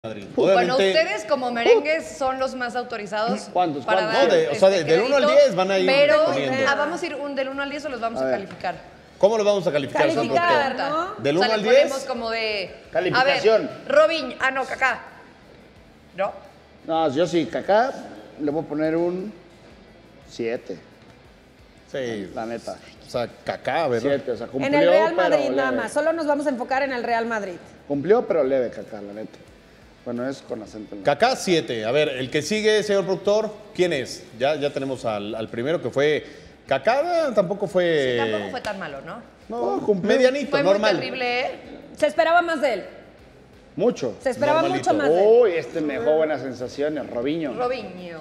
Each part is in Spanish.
Madrid. Bueno, ustedes como merengues son los más autorizados. ¿Cuántos? Para ¿Cuántos? dar No, o sea, del 1 al 10 van a ir pero poniendo. vamos a ir del 1 al 10 o los vamos a calificar. ¿Cómo lo vamos a calificar? Calificar, Sandro? ¿no? Del O 1 sea, al le 10. ponemos como de... Calificación. A ver, Robin, no, Kaká. ¿No? No, yo sí, Kaká le voy a poner un 7, Sí. la neta. O sea, Kaká, ¿verdad? 7, o sea, cumplió, En el Real pero Madrid nada leve. más. Solo nos vamos a enfocar en el Real Madrid. Cumplió, pero leve, Kaká, la neta. Bueno, es con acento. en la- Kaká 7. A ver, el que sigue, señor productor, ¿quién es? Ya tenemos al primero que fue Kaká, tampoco fue... Tampoco fue tan malo, ¿no? No, cumplió. Medianito, Fue normal. muy terrible, ¿eh? Se esperaba más de él. Mucho. Se esperaba Normalito. mucho más de él. Uy, este me dejó buenas sensaciones, Robinho. Robinho.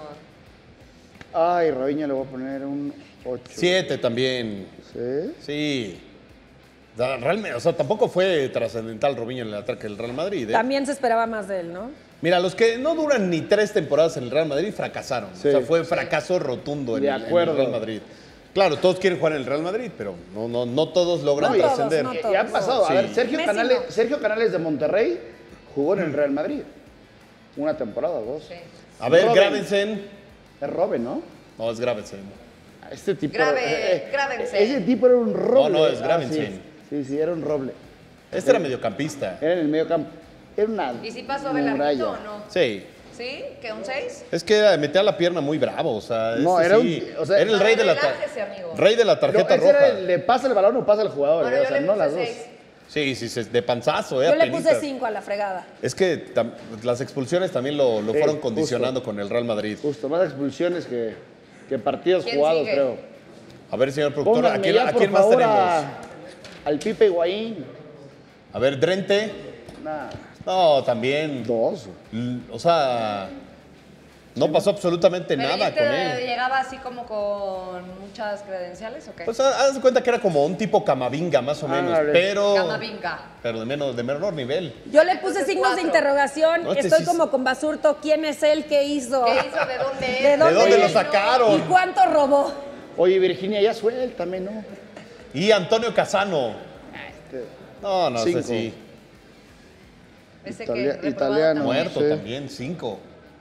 Ay, Robinho le voy a poner un 8. 7 también. ¿Sí? Sí. Realmente, o sea, tampoco fue trascendental Robinho en el ataque del Real Madrid, ¿eh? También se esperaba más de él, ¿no? Mira, los que no duran ni 3 temporadas en el Real Madrid fracasaron. Sí. O sea, fue fracaso rotundo en De el acuerdo. Real Madrid. Claro, todos quieren jugar en el Real Madrid, pero no todos logran No todos, trascender. no Y todos. ha pasado. Sí. A ver, Messi Sergio Canales de Monterrey jugó en el Real Madrid. Una temporada, 2. Sí. A ver, Robben. Gravensen. Es Robin, ¿no? No, es Gravensen. Este tipo. Gravensen. Ese tipo era un roble. No, es Gravensen. Sí, era un roble. Este era mediocampista. Era en el medio campo. Era una. ¿Y si pasó muralla. Belarmito o no? Sí. ¿Sí? ¿Que un 6? Es que metía la pierna muy bravo, o sea, No, este era sí, o sea, era el rey de la relájese, amigo. rey de la No, tarjeta ese era roja. el, le pasa el balón o pasa el jugador. Bueno, o yo sea, le no puse las dos. 6. Sí, de panzazo, Yo le puse apenitas. 5 a la fregada. Es que las expulsiones también lo fueron justo. condicionando con el Real Madrid. Justo, más expulsiones que partidos ¿Quién jugados, sigue? creo. A ver, señor productor, Pónganme ¿a quién, ya, a por quién más favor, tenemos? al Pipe Higuaín. A ver, Drente. Nah, No, también. 2. O sea, no pasó absolutamente ¿Pero nada con él. llegaba así como con muchas credenciales o qué? Pues haz de cuenta que era como un tipo Camavinga, más o menos, Ándale. pero Camavinga. de menor nivel. Yo le puse signos de 4. interrogación. No, este Estoy sí como con Basurto. ¿Quién es él? ¿Qué hizo? ¿Qué hizo? ¿De dónde es? ¿De dónde lo es? sacaron? ¿Y cuánto robó? Oye, Virginia, ya suéltame, ¿no? Y Antonio Casano. No sé 5. si. Ese Italia- que italiano. Muerto Sí. también, 5.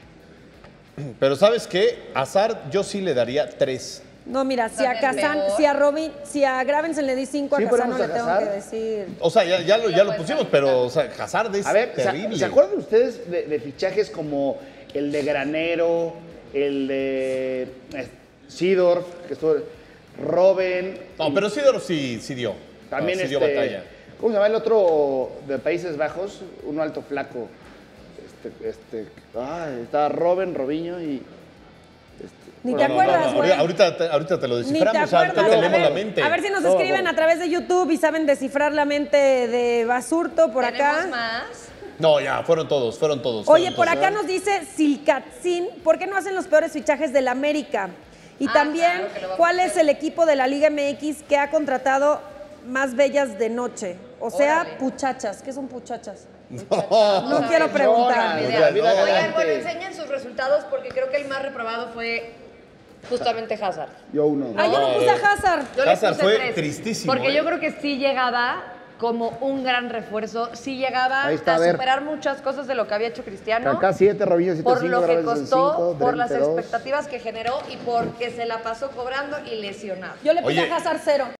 Pero ¿sabes qué? A Hazard yo sí le daría 3. No, mira, si a También Kazan, peor. si a Gravensen le di 5, ¿Sí a Casano ponemos le a tengo que Hazard? decir. O sea, ya lo puedes pusimos, calificar. pero o sea, Hazard es A ver, terrible. ¿se acuerdan ustedes de fichajes como el de Granero, el de Seedorf, que estuvo, Robben? No, pero Sidor sí dio. También sí dio batalla. ¿Cómo se llama el otro de Países Bajos? Uno alto flaco. Está Robinho y... Ni te acuerdas, güey. Ahorita te lo Ni te desciframos, ahorita acuerdas. te A leemos la ver, mente. a ver si nos No, escriben bueno. a través de YouTube y saben descifrar la mente de Basurto por ¿Tenemos acá. más? No, ya, fueron todos. Oye, por todos. acá nos dice Silcatzin, ¿por qué no hacen los peores fichajes del América? Y también, claro que lo vamos ¿cuál a es hacer. el equipo de la Liga MX que ha contratado más bellas de noche? O sea, Órale. puchachas. ¿Qué son puchachas? No. No quiero preguntar. Lloran, Idea. vida Oigan, galante. bueno, enseñen sus resultados porque creo que el más reprobado fue justamente Hazard. Yo uno. Ah, yo no puse a Hazard. Yo le Hazard puse fue 3, tristísimo, Porque ¿eh? yo creo que sí llegaba como un gran refuerzo, sí llegaba Ahí está, a a ver. superar muchas cosas de lo que había hecho Cristiano. Kaká 7, Robinho 7, por 5, lo que Gravensen costó, 5, por las Drente 2. expectativas que generó y porque se la pasó cobrando y lesionado. Yo le puse Oye. a Hazard 0.